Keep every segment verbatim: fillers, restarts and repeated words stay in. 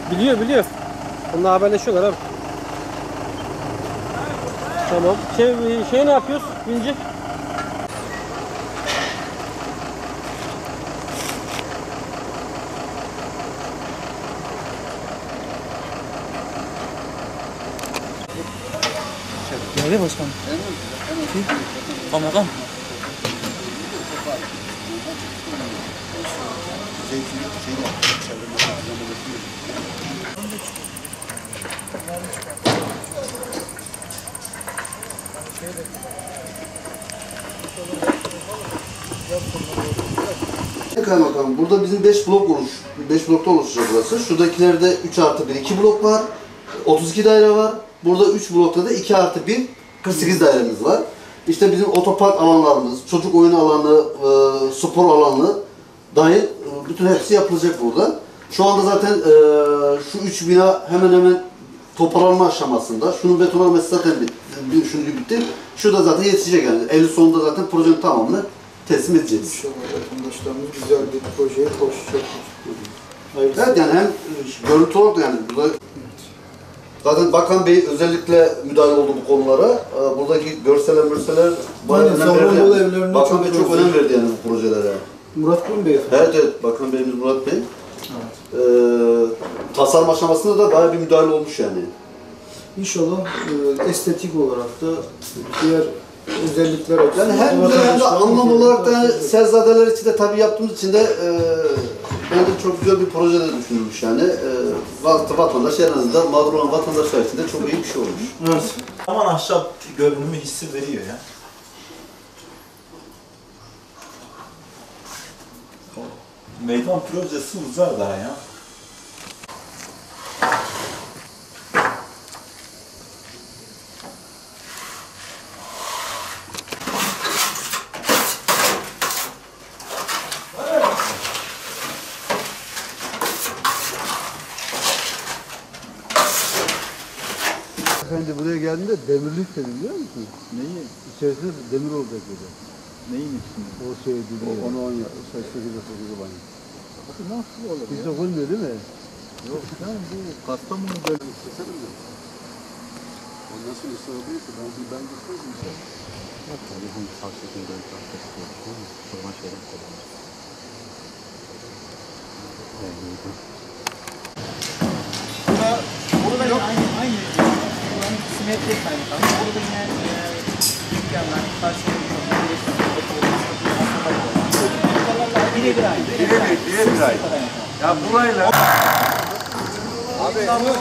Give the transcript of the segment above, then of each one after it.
Biliyor biliyor. Bununla haberleşiyorlar abi. Tamam. Şey, şey ne yapıyoruz Vinci? Nerede başkanım? Tamam tamam. Kaymakam, burada bizim beş blok oluş, beş blokta oluşacak burası. Şuradakilerde üç artı bir, iki blok var. otuz iki daire var. Burada üç blokta da iki artı bir, kırk sekiz dairemiz var. İşte bizim otopark alanlarımız, çocuk oyun alanı, e, spor alanı dahil e, bütün hepsi yapılacak burada. Şu anda zaten e, şu üç bina hemen hemen toparlanma aşamasında. Şunun betonarmesi zaten bir düşündüğü bitti. Şu da zaten yetişecek yani. Eylül sonunda zaten projenin tamamını teslim edeceğiz. İnşallah vatandaşlarımız güzel bir projeye kavuşacaklar. Evet yani hem görüntü olarak da yani burada zaten Bakan Bey özellikle müdahale oldu bu konulara. Buradaki görseler mürseler bayağı önem verdi. Yol Yani. evlerine Bakan çok Bey çok önem verdi yani bu projelere. Murat Kurum Bey efendim. Evet evet Bakan Beyimiz Murat Bey. Evet. Ee, tasarım aşamasında da bayağı bir müdahale olmuş yani. İnşallah e, estetik olarak da diğer özellikler açısından. Yani hem güzel hem de anlam olarak da yani Serzadeler için de tabii yaptığımız için de e, bence çok güzel bir proje de düşünülmüş yani. E, vatandaş en azından mağdur olan vatandaşlar için de çok iyi bir şey olmuş. Evet. Aman ahşap görünümü hissi veriyor ya. Meydan projesi uzar daha ya. Efendi buraya geldiğinde demirlik dedim biliyor musun? Neyi? İçerisinde demir olacak dedi. Neyin içinde? O şey dedi. Onu on ya. sekiz sekiz bana. Abi nasıl olur Biz ya? de koymuyor değil mi? Yok yani bu Kastamonu bölgesi. İsteselim mi? O nasıl ısrar değilse ben ben gitmezdim işte. Bak tabii bunu tavsiyetin böyle tavsiyesi yok. Sorma şeyler kullanır. Burada, burada yok. Aynı, aynı. Buranın simetrik kaymakam. Burada yine e, dükkanlar, karşıya birebir aynı. Birebir, birebir aynı. Ya burayla... Abi...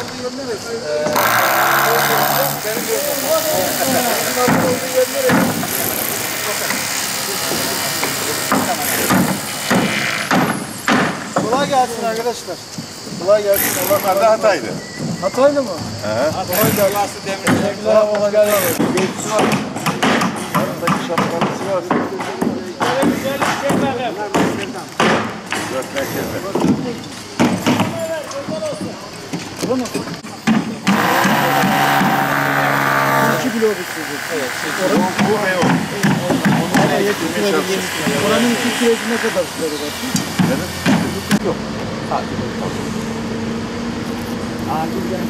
Kolay gelsin arkadaşlar. Kolay gelsin. Onlar da Hatay'dı. Hataylı mı? He. Kolay gelsin. Teşekkürler. Kolay gelsin. Geçsi var. Yanındaki şapkalısı var. Dört merkezde. Bu mu? İki blok isteyecek. Evet. Bu, bu ve o. Oranın iki süreci ne kadar süre var? Evet. Yok. Acil gel.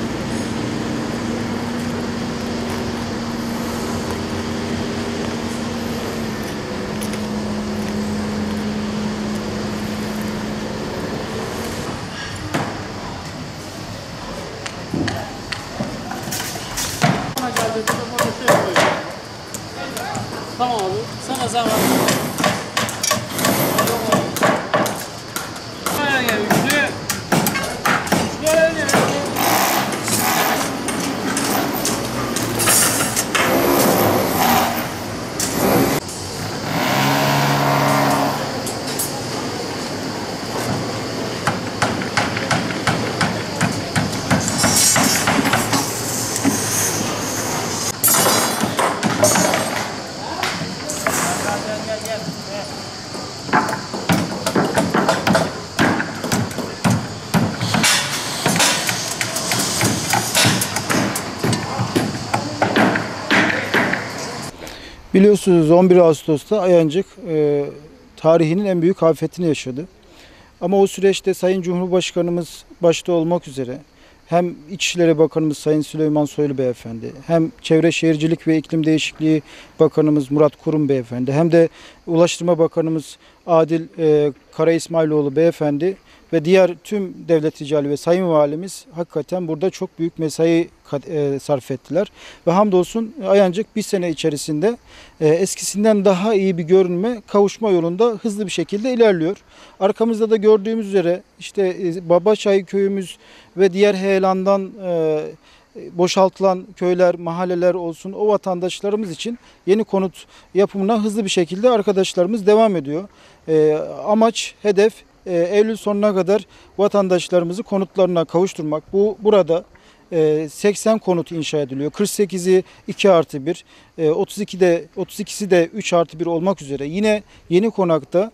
Tamam abi. Sana zaman. Buraya gel. Şuraya. Şuraya gel. Biliyorsunuz on bir Ağustos'ta Ayancık e, tarihinin en büyük afetini yaşadı. Ama o süreçte Sayın Cumhurbaşkanımız başta olmak üzere hem İçişleri Bakanımız Sayın Süleyman Soylu Beyefendi, hem Çevre Şehircilik ve İklim Değişikliği Bakanımız Murat Kurum Beyefendi, hem de Ulaştırma Bakanımız Adil e, Kara İsmailoğlu Beyefendi ve diğer tüm devlet ricali ve Sayın Valimiz hakikaten burada çok büyük mesai e, sarf ettiler. Ve hamdolsun Ayancık bir sene içerisinde e, eskisinden daha iyi bir görünme, kavuşma yolunda hızlı bir şekilde ilerliyor. Arkamızda da gördüğümüz üzere işte e, Babaçay köyümüz ve diğer heyelandan e, boşaltılan köyler, mahalleler olsun, o vatandaşlarımız için yeni konut yapımına hızlı bir şekilde arkadaşlarımız devam ediyor. E, amaç, hedef e, Eylül sonuna kadar vatandaşlarımızı konutlarına kavuşturmak. Bu burada e, seksen konut inşa ediliyor. kırk sekizi iki artı bir, e, otuz ikide otuz ikisi de üç artı bir olmak üzere. Yine Yeni Konak'ta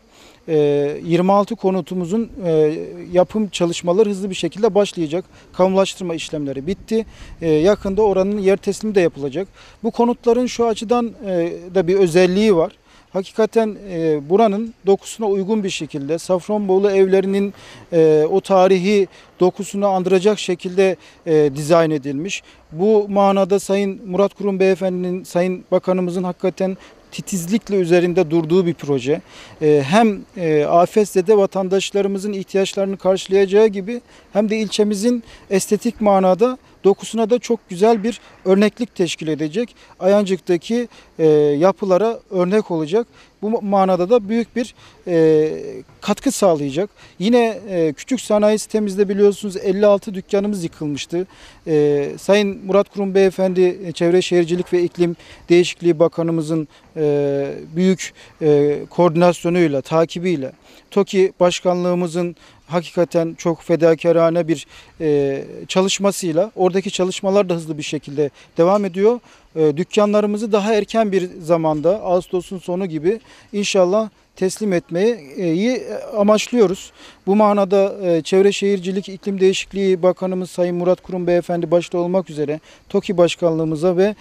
yirmi altı konutumuzun yapım çalışmaları hızlı bir şekilde başlayacak. Kamulaştırma işlemleri bitti. Yakında oranın yer teslimi de yapılacak. Bu konutların şu açıdan da bir özelliği var. Hakikaten buranın dokusuna uygun bir şekilde Safranbolu evlerinin o tarihi dokusunu andıracak şekilde dizayn edilmiş. Bu manada Sayın Murat Kurum Beyefendi'nin, Sayın Bakanımızın hakikaten titizlikle üzerinde durduğu bir proje. Ee, hem e, afetzede vatandaşlarımızın ihtiyaçlarını karşılayacağı gibi hem de ilçemizin estetik manada dokusuna da çok güzel bir örneklik teşkil edecek. Ayancık'taki e, yapılara örnek olacak. Bu manada da büyük bir e, katkı sağlayacak. Yine e, küçük sanayi sitemizde biliyorsunuz elli altı dükkanımız yıkılmıştı. E, Sayın Murat Kurum Beyefendi, Çevre Şehircilik ve İklim Değişikliği Bakanımızın e, büyük e, koordinasyonuyla, takibiyle, TOKİ Başkanlığımızın hakikaten çok fedakarane bir e, çalışmasıyla oradaki çalışmalar da hızlı bir şekilde devam ediyor. E, dükkanlarımızı daha erken bir zamanda Ağustos'un sonu gibi inşallah teslim etmeyi amaçlıyoruz. Bu manada Çevre Şehircilik İklim Değişikliği Bakanımız Sayın Murat Kurum Beyefendi başta olmak üzere TOKİ Başkanlığımıza ve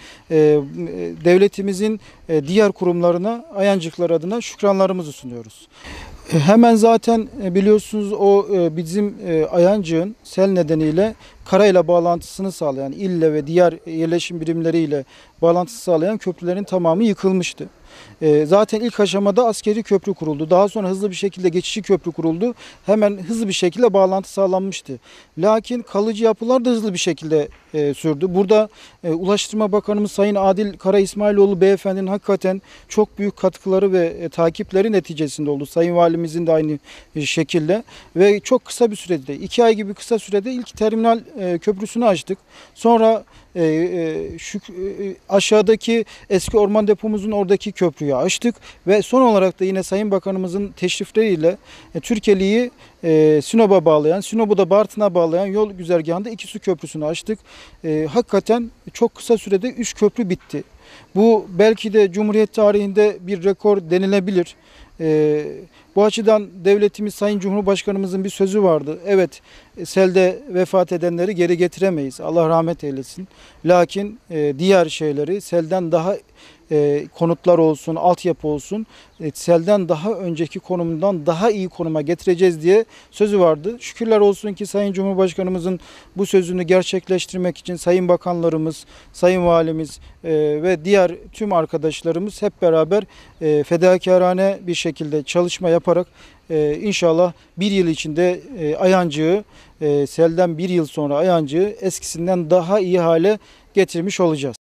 devletimizin diğer kurumlarına Ayancıklar adına şükranlarımızı sunuyoruz. Hemen zaten biliyorsunuz o bizim Ayancık'ın sel nedeniyle karayla bağlantısını sağlayan, ille ve diğer yerleşim birimleriyle bağlantısı sağlayan köprülerin tamamı yıkılmıştı. Zaten ilk aşamada askeri köprü kuruldu. Daha sonra hızlı bir şekilde geçici köprü kuruldu. Hemen hızlı bir şekilde bağlantı sağlanmıştı. Lakin kalıcı yapılar da hızlı bir şekilde e, sürdü. Burada e, Ulaştırma Bakanımız Sayın Adil Kara İsmailoğlu Beyefendi'nin hakikaten çok büyük katkıları ve e, takipleri neticesinde oldu. Sayın Valimizin de aynı e, şekilde ve çok kısa bir sürede, iki ay gibi kısa sürede ilk terminal e, köprüsünü açtık. Sonra e, e, şu e, aşağıdaki eski orman depomuzun oradaki köprüyü açtık ve son olarak da yine Sayın Bakanımızın teşrifleriyle e, Türkeli'yi e, Sinop'a bağlayan, Sinop'u da Bartın'a bağlayan yol güzergahında iki su köprüsünü açtık. E, hakikaten çok kısa sürede üç köprü bitti. Bu belki de Cumhuriyet tarihinde bir rekor denilebilir. Ee, bu açıdan devletimiz Sayın Cumhurbaşkanımızın bir sözü vardı. Evet, selde vefat edenleri geri getiremeyiz. Allah rahmet eylesin. Lakin e, diğer şeyleri selden daha e, konutlar olsun, altyapı olsun, e, selden daha önceki konumundan daha iyi konuma getireceğiz diye sözü vardı. Şükürler olsun ki Sayın Cumhurbaşkanımızın bu sözünü gerçekleştirmek için Sayın Bakanlarımız, Sayın Valimiz e, ve diğer tüm arkadaşlarımız hep beraber e, fedakarane bir şekilde çalışma yaparak e, inşallah bir yıl içinde e, Ayancık'ı, e, selden bir yıl sonra Ayancık'ı eskisinden daha iyi hale getirmiş olacağız.